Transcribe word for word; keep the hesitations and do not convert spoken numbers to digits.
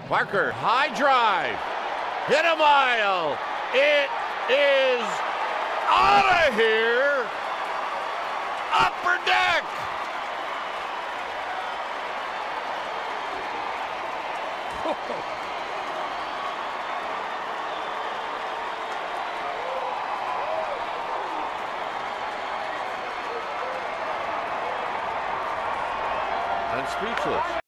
Parker, high drive, hit a mile. It is out of here. Upper deck. I'm speechless.